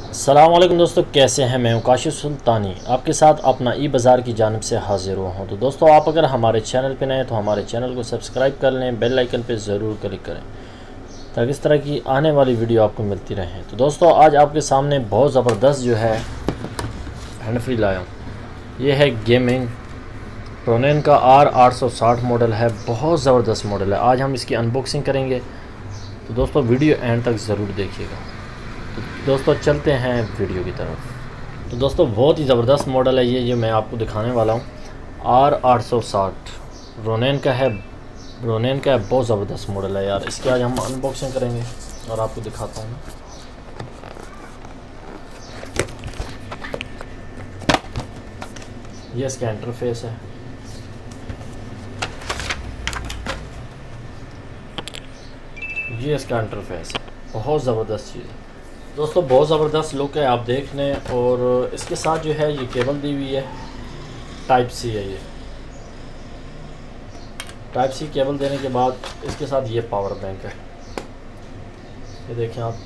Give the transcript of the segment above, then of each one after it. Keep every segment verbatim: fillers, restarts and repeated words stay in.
अस्सलाम वालेकुम दोस्तों, कैसे हैं। मैं काशिफ सुल्तानी आपके साथ अपना ई बाज़ार की जानिब से हाजिर हुआ हूं। तो दोस्तों, आप अगर हमारे चैनल पर नए हैं तो हमारे चैनल को सब्सक्राइब कर लें, बेल आइकन पर ज़रूर क्लिक करें ताकि इस तरह की आने वाली वीडियो आपको मिलती रहे। तो दोस्तों, आज आपके सामने बहुत ज़बरदस्त जो है हैंड फ्री लाया हूँ। ये है गेमिंग रोनेन का आर आठ सौ साठ मॉडल है। बहुत ज़बरदस्त मॉडल है। आज हम इसकी अनबॉक्सिंग करेंगे, तो दोस्तों वीडियो एंड तक ज़रूर देखिएगा। तो दोस्तों, चलते हैं वीडियो की तरफ। तो दोस्तों, बहुत ही ज़बरदस्त मॉडल है ये जो मैं आपको दिखाने वाला हूँ। आर आठ सौ साठ रोनेन का है रोनेन का है बहुत ज़बरदस्त मॉडल है यार। इसकी आज हम अनबॉक्सिंग करेंगे और आपको दिखाता हूँ। ये इसका इंटरफेस है। ये इसका इंटरफेस है। बहुत ज़बरदस्त चीज़ है दोस्तों, बहुत ज़बरदस्त लुक है, आप देख लें। और इसके साथ जो है ये केबल दी हुई है, टाइप सी है। ये टाइप सी केबल देने के बाद इसके साथ ये पावर बैंक है। ये देखें आप,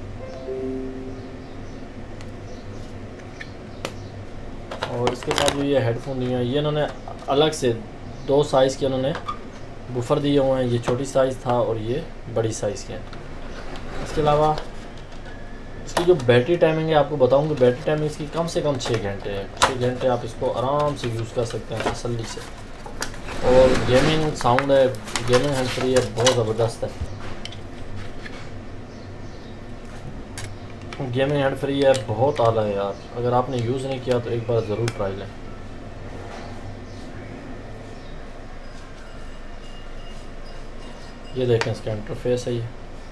और इसके साथ जो ये हेडफोन दिए हैं, ये इन्होंने अलग से दो साइज़ के इन्होंने बुफर दिए हुए हैं। ये छोटी साइज़ था और ये बड़ी साइज़ के हैं। इसके अलावा इसकी जो बैटरी टाइमिंग है आपको बताऊं कि बैटरी टाइमिंग इसकी कम से कम छः घंटे है। छः घंटे आप इसको आराम से यूज़ कर सकते हैं तसल्ली से। और गेमिंग साउंड है, गेमिंग हैंड फ्री है, बहुत ज़बरदस्त है। गेमिंग हैंड फ्री है, बहुत आला है यार। अगर आपने यूज़ नहीं किया तो एक बार ज़रूर ट्राई लें। ये देखें, इसका इंटरफेस है। ये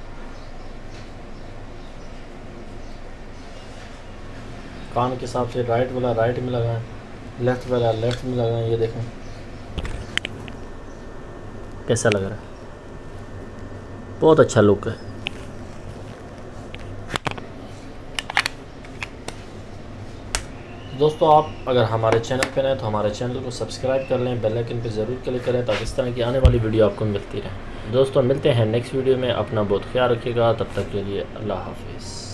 कान के हिसाब से राइट वाला राइट में लगाएं, लेफ़्ट वाला लेफ़्ट में लगाएं। ये देखें कैसा लग रहा है, बहुत अच्छा लुक है। दोस्तों, आप अगर हमारे चैनल पर नए तो हमारे चैनल को सब्सक्राइब कर लें, बेल आइकन पर ज़रूर क्लिक करें ताकि इस तरह की आने वाली वीडियो आपको मिलती रहे। दोस्तों, मिलते हैं नेक्स्ट वीडियो में। अपना बहुत ख्याल रखिएगा। तब तक के लिए अल्लाह हाफिज़।